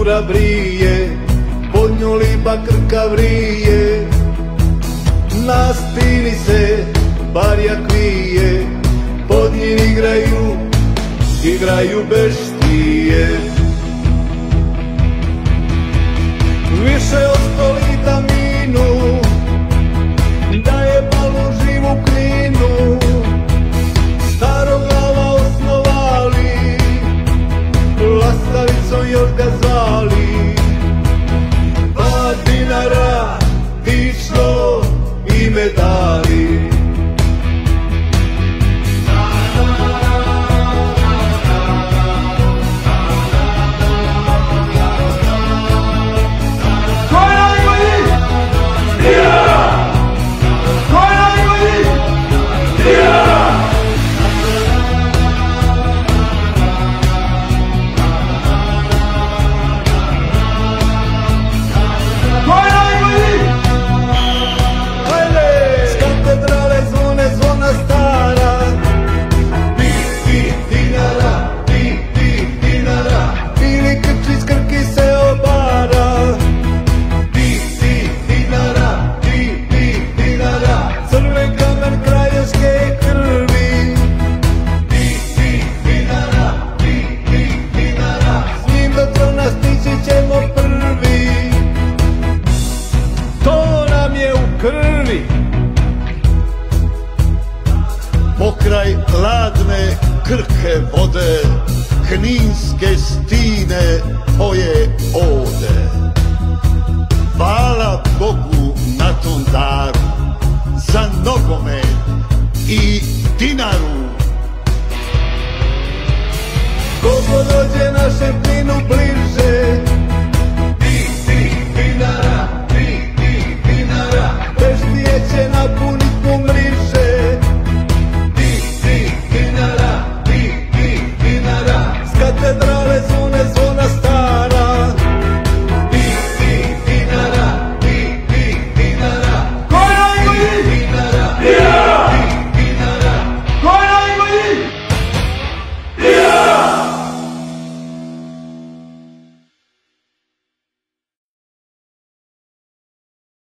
cura brije, pod nju lipa Krka vrije. Na stini se barjak vije, pod njim igraju beštije. Više od 100 lita minu, da je palu živu klinu, Staroglava osnovali, Lastavicom još ga zvali. 2 dinara dično i medali. Pokraj ladne Krke vode, kninske stine poje ode. Hvala Bogu na tom daru, za nogomet i Dinaru.